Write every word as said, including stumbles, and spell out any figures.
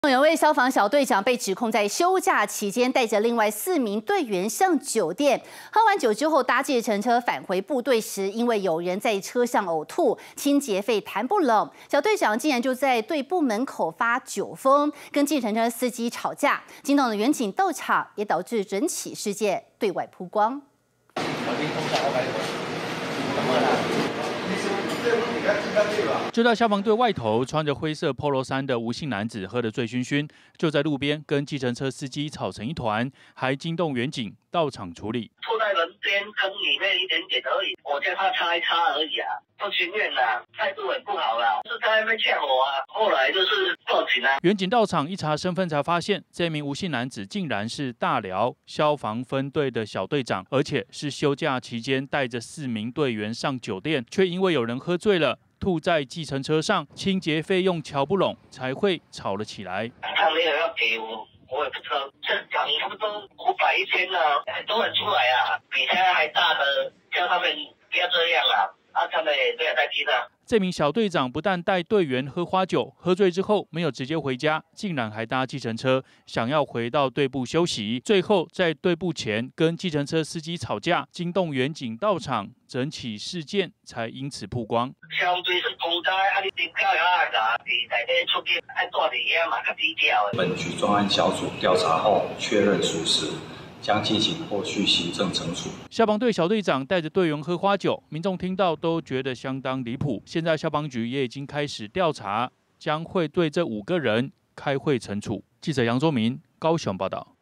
有位消防小队长被指控在休假期间带着另外四名队员上酒店，喝完酒之后搭计程车返回部队时，因为有人在车上呕吐，清洁费谈不拢，小队长竟然就在队部门口发酒疯，跟计程车司机吵架，惊动了远警到场，也导致整起事件对外曝光。 就在消防队外头，穿着灰色 polo 衫的吴姓男子喝得醉醺醺，就在路边跟计程车司机吵成一团，还惊动远警到场处理。 吐在人边跟里面一点点而已，我叫他擦一擦而已啊，不情愿啦，态度也不好啦，是在那边呛我啊。后来就是报警啊。 远警到场一查身份，才发现这名吴姓男子竟然是大寮消防分队的小队长，而且是休假期间带着四名队员上酒店，却因为有人喝醉了。 吐在计程车上，清洁费用瞧不拢，才会吵了起来。 他没有要给我，我也不知道，这涨差不多五百一千了，很多人出来啊，比现在还大的，叫他们不要这样啊，啊，他们也没有在听啊。 这名小队长不但带队员喝花酒，喝醉之后没有直接回家，竟然还搭计程车，想要回到队部休息。最后在队部前跟计程车司机吵架，惊动远警到场，整起事件才因此曝光。 相对是公开，啊，你真搞啊，噶，你在这出去爱住伫遐嘛，较低调的。 本局专案小组调查后确认属实。 将进行后续行政惩处。 消防队小队长带着队员喝花酒，民众听到都觉得相当离谱。现在消防局也已经开始调查，将会对这五个人开会惩处。记者杨卓明高雄报道。